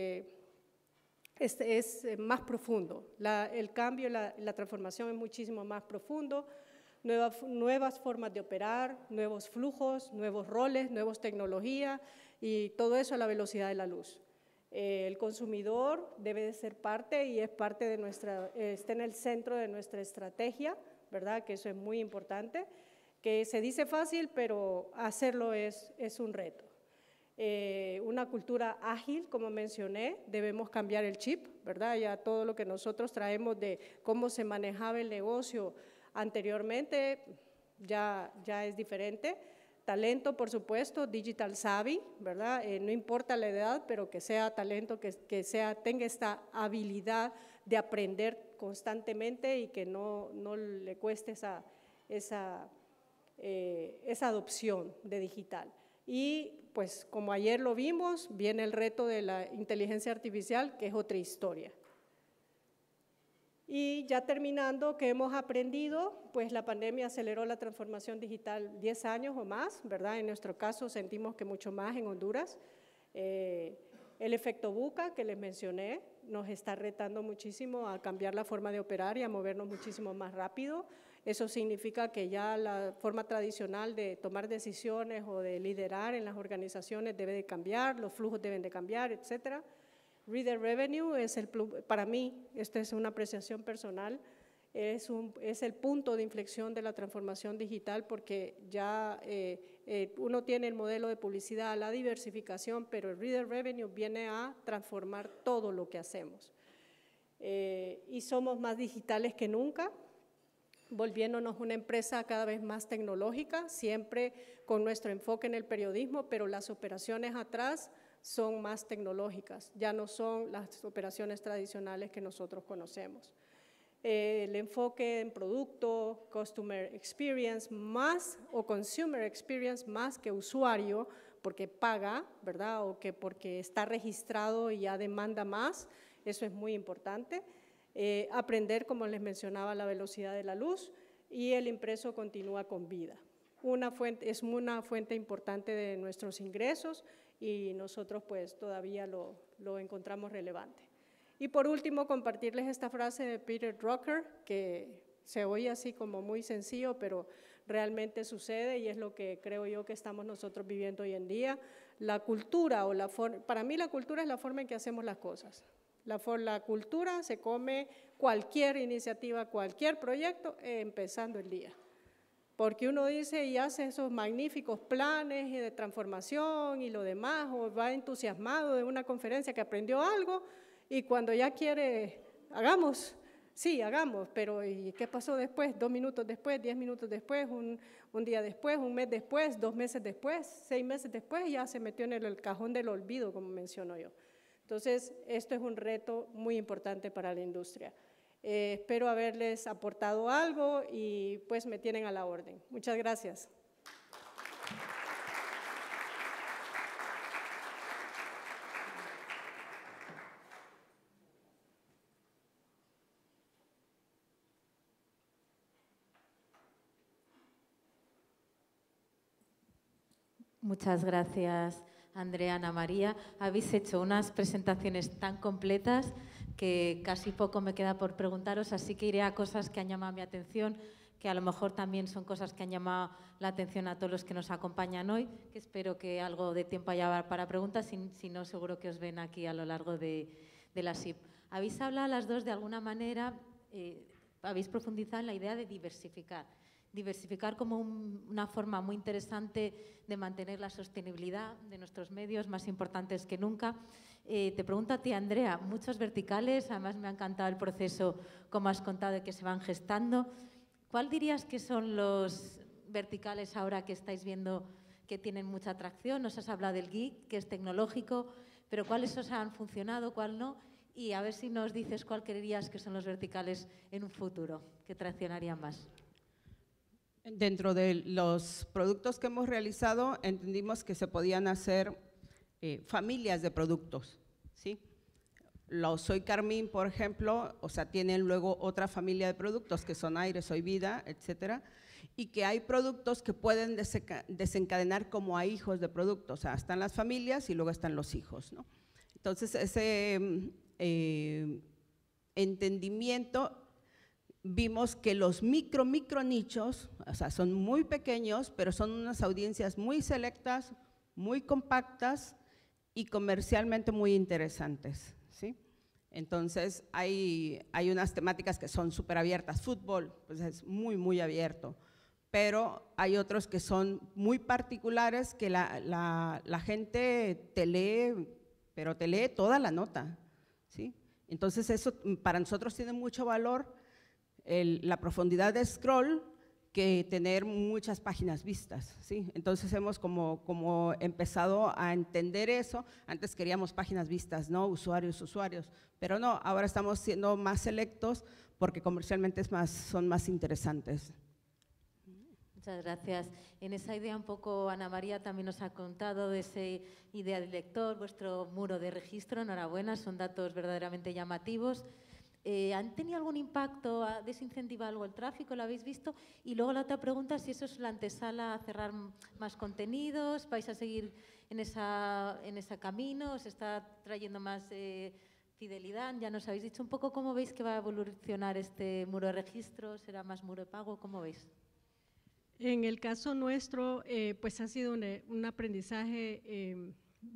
más profundo. El cambio, la transformación es muchísimo más profundo. Nuevas formas de operar, nuevos flujos, nuevos roles, nuevas tecnologías y todo eso a la velocidad de la luz. El consumidor debe de ser parte y es parte de está en el centro de nuestra estrategia, ¿verdad? Que eso es muy importante. que se dice fácil, pero hacerlo es un reto. Una cultura ágil, como mencioné, debemos cambiar el chip, ¿verdad? Ya todo lo que nosotros traemos de cómo se manejaba el negocio anteriormente ya es diferente. Talento, por supuesto, digital savvy, ¿verdad? No importa la edad, pero que sea talento, que tenga esta habilidad de aprender constantemente y que no le cueste esa adopción de digital. Y pues como ayer lo vimos, viene el reto de la inteligencia artificial, que es otra historia. Y ya terminando, ¿qué hemos aprendido? Pues la pandemia aceleró la transformación digital 10 años o más, ¿verdad? En nuestro caso sentimos que mucho más en Honduras. El efecto VUCA que les mencioné nos está retando muchísimo a cambiar la forma de operar y a movernos muchísimo más rápido. Eso significa que ya la forma tradicional de tomar decisiones o de liderar en las organizaciones debe de cambiar, los flujos deben de cambiar, etcétera. Reader Revenue para mí, esta es una apreciación personal, es el punto de inflexión de la transformación digital porque ya uno tiene el modelo de publicidad, la diversificación, pero el Reader Revenue viene a transformar todo lo que hacemos. Y somos más digitales que nunca, volviéndonos una empresa cada vez más tecnológica, siempre con nuestro enfoque en el periodismo, pero las operaciones atrás son más tecnológicas, ya no son las operaciones tradicionales que nosotros conocemos. El enfoque en producto, customer experience más o consumer experience más que usuario, porque paga, ¿verdad? O que porque está registrado y ya demanda más, eso es muy importante. Aprender, como les mencionaba, la velocidad de la luz y el impreso continúa con vida. Es una fuente importante de nuestros ingresos y nosotros pues todavía lo encontramos relevante. Y por último, compartirles esta frase de Peter Drucker, que se oye así como muy sencillo, pero realmente sucede y es lo que creo yo que estamos nosotros viviendo hoy en día. La cultura, para mí la cultura es la forma en que hacemos las cosas. La cultura se come cualquier iniciativa, cualquier proyecto, empezando el día. Porque uno dice y hace esos magníficos planes de transformación y lo demás, o va entusiasmado de una conferencia que aprendió algo, y cuando ya quiere, hagamos, sí, hagamos, pero ¿y qué pasó después? 2 minutos después, 10 minutos después, un día después, un mes después, 2 meses después, 6 meses después, ya se metió en el cajón del olvido, como menciono yo. Entonces, esto es un reto muy importante para la industria. Espero haberles aportado algo y pues me tienen a la orden. Muchas gracias. Muchas gracias, Andrea, Ana María. Habéis hecho unas presentaciones tan completas que casi poco me queda por preguntaros, así que iré a cosas que han llamado mi atención, que a lo mejor también son cosas que han llamado la atención a todos los que nos acompañan hoy, que espero que algo de tiempo haya para preguntas, si no, seguro que os ven aquí a lo largo de la SIP. Habéis hablado las dos de alguna manera, habéis profundizado en la idea de diversificar. Diversificar como una forma muy interesante de mantener la sostenibilidad de nuestros medios, más importantes que nunca. Te pregunto a ti, Andrea, muchos verticales, además me ha encantado el proceso, como has contado, de que se van gestando. ¿Cuál dirías que son los verticales ahora que estáis viendo que tienen mucha atracción? Nos has hablado del geek, que es tecnológico, pero ¿cuáles os han funcionado, cuál no? Y a ver si nos dices cuál creerías que son los verticales en un futuro, que traccionarían más. Dentro de los productos que hemos realizado, entendimos que se podían hacer familias de productos, ¿sí? Los Soy Carmín, por ejemplo, o sea, tienen luego otra familia de productos que son Aire, Soy Vida, etcétera, y que hay productos que pueden desencadenar como a hijos de productos, o sea, están las familias y luego están los hijos, ¿no? Entonces, ese entendimiento, vimos que los micro nichos, o sea, son muy pequeños, pero son unas audiencias muy selectas, muy compactas y comercialmente muy interesantes, ¿sí? Entonces, hay unas temáticas que son súper abiertas. Fútbol, pues es muy abierto. pero hay otros que son muy particulares que la gente te lee, pero te lee toda la nota, ¿sí? Entonces eso para nosotros tiene mucho valor, la profundidad de scroll, que tener muchas páginas vistas, ¿sí? Entonces hemos como empezado a entender eso. Antes queríamos páginas vistas, ¿no? Usuarios, pero no, ahora estamos siendo más selectos porque comercialmente son más interesantes. Muchas gracias. En esa idea un poco Ana María también nos ha contado de esa idea del lector, vuestro muro de registro, enhorabuena, son datos verdaderamente llamativos. ¿Han tenido algún impacto? ¿Ha desincentivado algo el tráfico? ¿Lo habéis visto? Y luego la otra pregunta, si eso es la antesala a cerrar más contenidos, ¿vais a seguir en ese camino? ¿Os está trayendo más fidelidad? Ya nos habéis dicho un poco cómo veis que va a evolucionar este muro de registro, ¿será más muro de pago? ¿Cómo veis? En el caso nuestro, pues ha sido un aprendizaje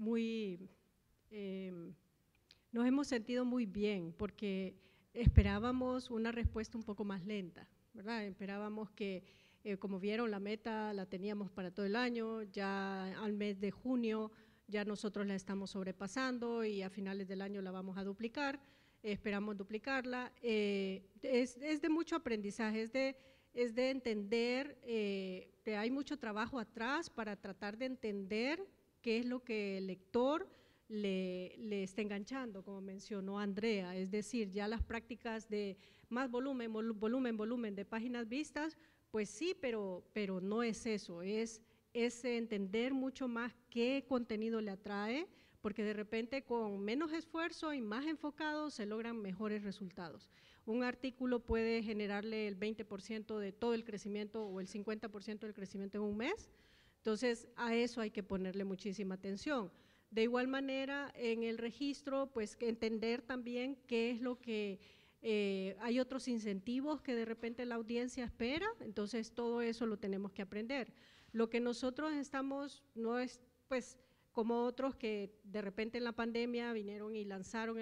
nos hemos sentido muy bien porque esperábamos una respuesta un poco más lenta, ¿verdad? Esperábamos que, como vieron, la meta la teníamos para todo el año, ya al mes de junio ya nosotros la estamos sobrepasando y a finales del año la vamos a duplicar, esperamos duplicarla. Es de mucho aprendizaje, es de entender que hay mucho trabajo atrás para tratar de entender qué es lo que el lector le está enganchando, como mencionó Andrea, es decir, ya las prácticas de más volumen de páginas vistas, pues sí, pero no es eso, es entender mucho más qué contenido le atrae, porque de repente con menos esfuerzo y más enfocado se logran mejores resultados. Un artículo puede generarle el 20% de todo el crecimiento o el 50% del crecimiento en un mes, entonces a eso hay que ponerle muchísima atención. De igual manera, en el registro, pues entender también qué es lo que hay otros incentivos que de repente la audiencia espera, entonces todo eso lo tenemos que aprender. Lo que nosotros estamos, no es pues como otros que de repente en la pandemia vinieron y lanzaron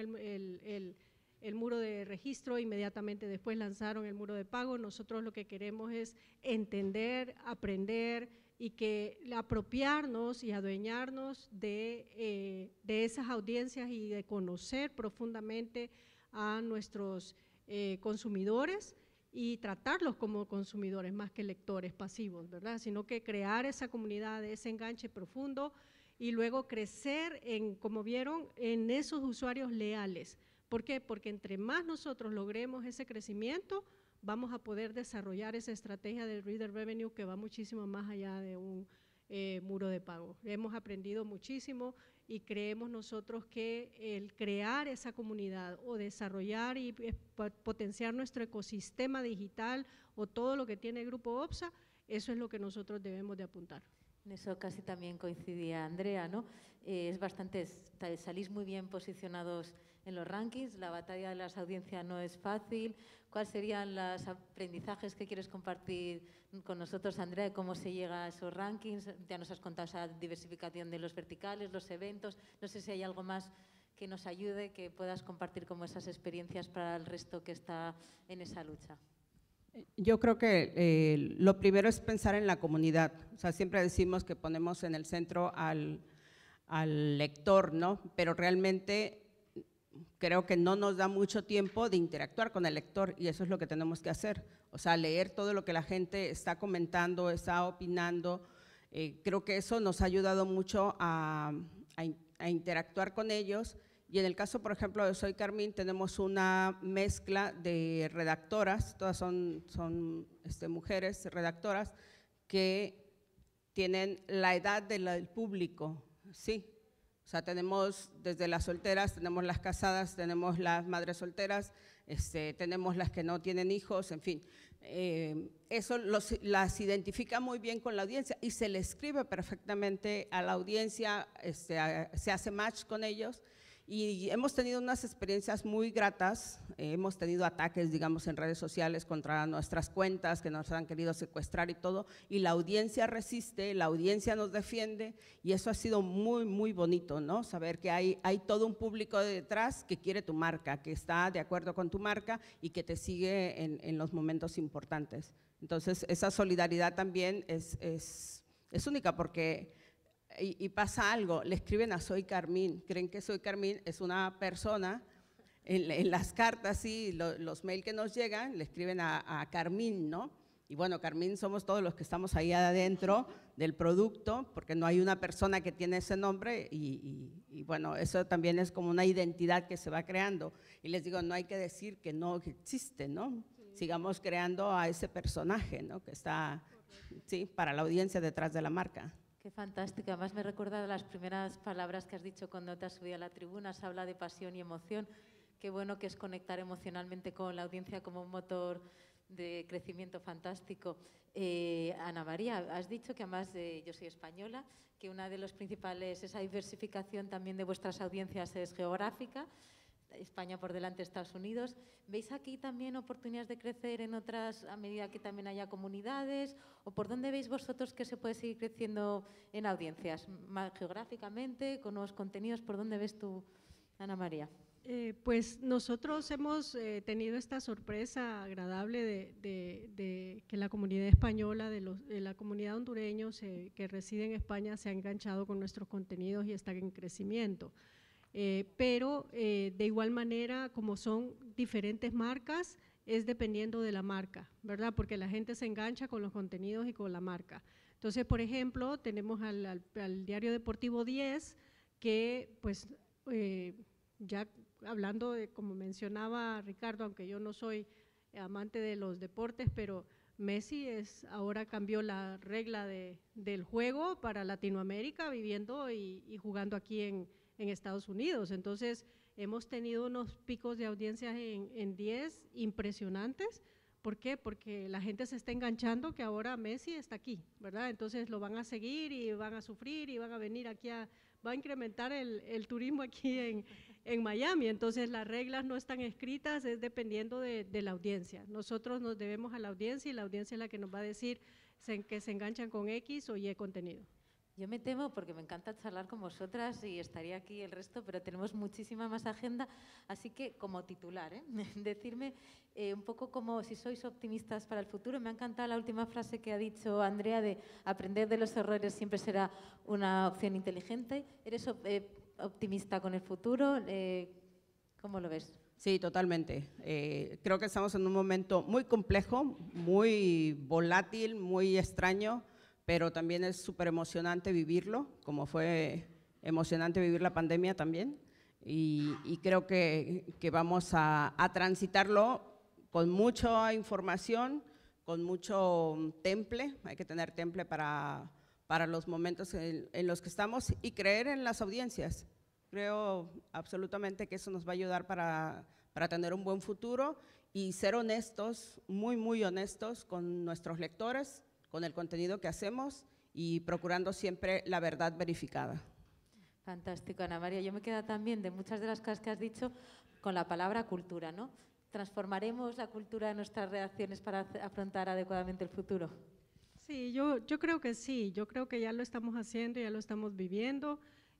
el muro de registro, inmediatamente después lanzaron el muro de pago. Nosotros lo que queremos es entender, aprender y que apropiarnos y adueñarnos de esas audiencias y de conocer profundamente a nuestros consumidores y tratarlos como consumidores más que lectores pasivos, ¿verdad? Sino que crear esa comunidad, ese enganche profundo y luego crecer en, como vieron, en esos usuarios leales. ¿Por qué? Porque entre más nosotros logremos ese crecimiento, vamos a poder desarrollar esa estrategia del Reader Revenue que va muchísimo más allá de un muro de pago. Hemos aprendido muchísimo y creemos nosotros que el crear esa comunidad o desarrollar y potenciar nuestro ecosistema digital o todo lo que tiene el Grupo OPSA, eso es lo que nosotros debemos de apuntar. En eso casi también coincidía Andrea, ¿no? Es bastante, salís muy bien posicionados en los rankings, la batalla de las audiencias no es fácil. ¿Cuáles serían los aprendizajes que quieres compartir con nosotros, Andrea, de cómo se llega a esos rankings? Ya nos has contado esa diversificación de los verticales, los eventos, no sé si hay algo más que nos ayude, que puedas compartir como esas experiencias para el resto que está en esa lucha. Yo creo que lo primero es pensar en la comunidad, o sea, siempre decimos que ponemos en el centro al lector, ¿no? Pero realmente creo que no nos da mucho tiempo de interactuar con el lector y eso es lo que tenemos que hacer, o sea, leer todo lo que la gente está comentando, está opinando. Creo que eso nos ha ayudado mucho a interactuar con ellos. Y en el caso, por ejemplo, de Soy Carmín, tenemos una mezcla de redactoras, todas son mujeres redactoras que tienen la edad del público, ¿sí? O sea, tenemos desde las solteras, tenemos las casadas, tenemos las madres solteras, tenemos las que no tienen hijos, en fin. Eso las identifica muy bien con la audiencia y se le escribe perfectamente a la audiencia, se hace match con ellos. Y hemos tenido unas experiencias muy gratas, hemos tenido ataques, digamos, en redes sociales contra nuestras cuentas que nos han querido secuestrar y todo, y la audiencia resiste, la audiencia nos defiende, y eso ha sido muy, muy bonito, ¿no? Saber que hay todo un público detrás que quiere tu marca, que está de acuerdo con tu marca y que te sigue en los momentos importantes. Entonces, esa solidaridad también es única porque, y pasa algo, le escriben a Soy Carmín, creen que Soy Carmín es una persona, en las cartas, sí, los mails que nos llegan, le escriben a Carmín, ¿no? Y bueno, Carmín somos todos los que estamos ahí adentro del producto, porque no hay una persona que tiene ese nombre y bueno, eso también es como una identidad que se va creando. Y les digo, no hay que decir que no existe, ¿no? Sigamos creando a ese personaje, ¿no? Que está, sí, para la audiencia detrás de la marca. Qué fantástico. Además me recuerda las primeras palabras que has dicho cuando te has subido a la tribuna. Se habla de pasión y emoción. Qué bueno que es conectar emocionalmente con la audiencia como un motor de crecimiento fantástico. Ana María, has dicho que además yo soy española, que una de los principales, esa diversificación también de vuestras audiencias es geográfica. España por delante, Estados Unidos. ¿Veis aquí también oportunidades de crecer en otras, a medida que también haya comunidades? ¿O por dónde veis vosotros que se puede seguir creciendo en audiencias? ¿Más geográficamente, con nuevos contenidos? ¿Por dónde ves tú, Ana María? Pues nosotros hemos tenido esta sorpresa agradable de que la comunidad española, de la comunidad hondureños que reside en España se ha enganchado con nuestros contenidos y está en crecimiento. Pero de igual manera, como son diferentes marcas, es dependiendo de la marca, ¿verdad? Porque la gente se engancha con los contenidos y con la marca. Entonces, por ejemplo, tenemos al Diario Deportivo 10, que pues ya hablando de, como mencionaba Ricardo, aunque yo no soy amante de los deportes, pero Messi ahora cambió la regla del juego para Latinoamérica, viviendo y jugando aquí en Estados Unidos. Entonces, hemos tenido unos picos de audiencias en 10 impresionantes. ¿Por qué? Porque la gente se está enganchando que ahora Messi está aquí, ¿verdad? Entonces, lo van a seguir y van a sufrir y van a venir aquí va a incrementar el turismo aquí en Miami. Entonces, las reglas no están escritas, es dependiendo de la audiencia. Nosotros nos debemos a la audiencia y la audiencia es la que nos va a decir que se enganchan con X o Y contenido. Yo me temo porque me encanta charlar con vosotras y estaría aquí el resto, pero tenemos muchísima más agenda, así que como titular, decirme un poco como si sois optimistas para el futuro. Me ha encantado la última frase que ha dicho Andrea de aprender de los errores siempre será una opción inteligente. ¿Eres optimista con el futuro? ¿Cómo lo ves? Sí, totalmente. Creo que estamos en un momento muy complejo, muy volátil, muy extraño, pero también es súper emocionante vivirlo, como fue emocionante vivir la pandemia también, y creo que vamos a transitarlo con mucha información, con mucho temple. Hay que tener temple para los momentos en los que estamos y creer en las audiencias. Creo absolutamente que eso nos va a ayudar para tener un buen futuro y ser honestos, muy, muy honestos con nuestros lectores, con el contenido que hacemos y procurando siempre la verdad verificada. Fantástico, Ana María. Yo me quedo también de muchas de las cosas que has dicho con la palabra cultura, ¿no? ¿Transformaremos la cultura de nuestras reacciones para afrontar adecuadamente el futuro? Sí, yo creo que sí, yo creo que ya lo estamos haciendo, ya lo estamos viviendo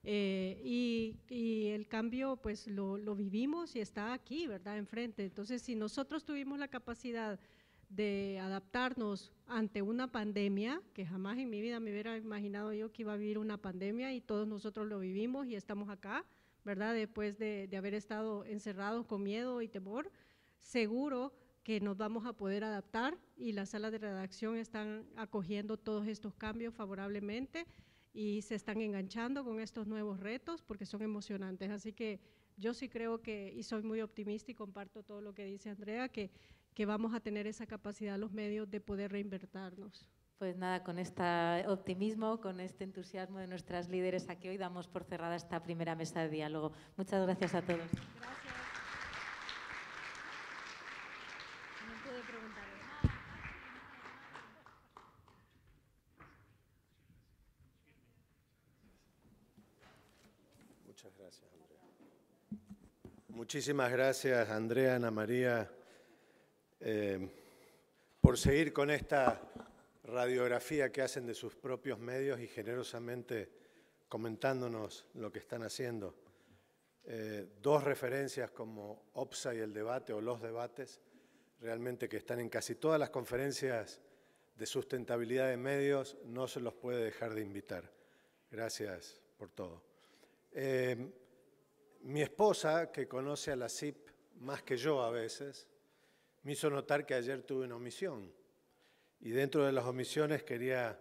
y el cambio pues lo vivimos y está aquí, ¿verdad?, enfrente. Entonces, si nosotros tuvimos la capacidad de adaptarnos ante una pandemia, que jamás en mi vida me hubiera imaginado yo que iba a vivir una pandemia y todos nosotros lo vivimos y estamos acá, ¿verdad?, después de haber estado encerrados con miedo y temor, seguro que nos vamos a poder adaptar y las salas de redacción están acogiendo todos estos cambios favorablemente y se están enganchando con estos nuevos retos porque son emocionantes. Así que yo sí creo que, y soy muy optimista y comparto todo lo que dice Andrea, que vamos a tener esa capacidad los medios de poder reinvertirnos. Pues nada, con este optimismo, con este entusiasmo de nuestras líderes aquí hoy damos por cerrada esta primera mesa de diálogo. Muchas gracias a todos. Gracias. No pude preguntarle nada. Muchas gracias, Andrea. Muchísimas gracias, Andrea, Ana María, por seguir con esta radiografía que hacen de sus propios medios y generosamente comentándonos lo que están haciendo. Dos referencias como OPSA y el debate o los debates, realmente que están en casi todas las conferencias de sustentabilidad de medios, no se los puede dejar de invitar. Gracias por todo. Mi esposa, que conoce a la CIP más que yo a veces, me hizo notar que ayer tuve una omisión. Y dentro de las omisiones quería,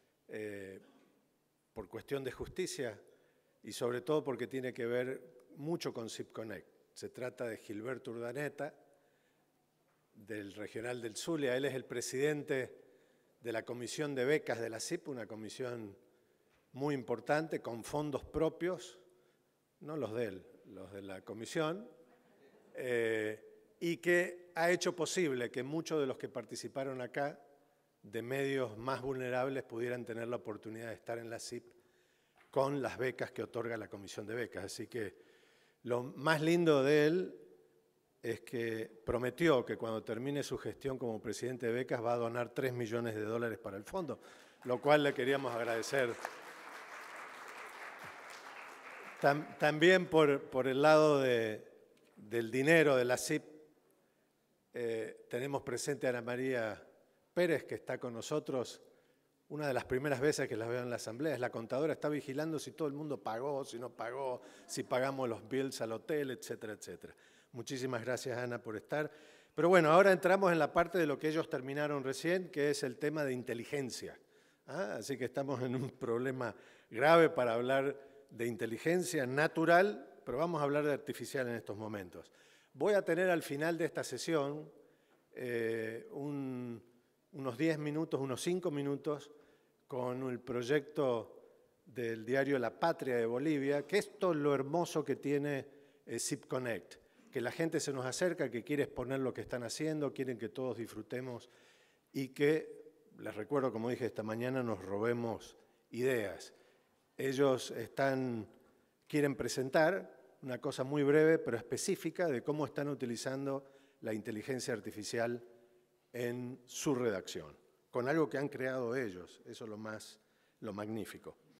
por cuestión de justicia, y sobre todo porque tiene que ver mucho con CIP Connect. Se trata de Gilberto Urdaneta, del Regional del Zulia. Él es el presidente de la Comisión de Becas de la CIP, una comisión muy importante, con fondos propios, no los de él, los de la comisión, y que ha hecho posible que muchos de los que participaron acá, de medios más vulnerables, pudieran tener la oportunidad de estar en la CIP con las becas que otorga la Comisión de Becas. Así que lo más lindo de él es que prometió que cuando termine su gestión como presidente de becas va a donar $3 millones para el fondo, lo cual le queríamos agradecer. También por el lado del dinero de la CIP, tenemos presente a Ana María Pérez, que está con nosotros. Una de las primeras veces que la veo en la asamblea es la contadora, está vigilando si todo el mundo pagó, si no pagó, si pagamos los bills al hotel, etcétera, etcétera. Muchísimas gracias, Ana, por estar. Pero bueno, ahora entramos en la parte de lo que ellos terminaron recién, que es el tema de inteligencia. Así que estamos en un problema grave para hablar de inteligencia natural, pero vamos a hablar de artificial en estos momentos. Voy a tener al final de esta sesión unos 10 minutos, unos 5 minutos, con el proyecto del diario La Patria de Bolivia, que esto es lo hermoso que tiene CIP Connect, que la gente se nos acerca, que quiere exponer lo que están haciendo, quieren que todos disfrutemos y que, les recuerdo, como dije esta mañana, nos robemos ideas. Ellos quieren presentar una cosa muy breve pero específica de cómo están utilizando la inteligencia artificial en su redacción, con algo que han creado ellos. Eso es lo magnífico.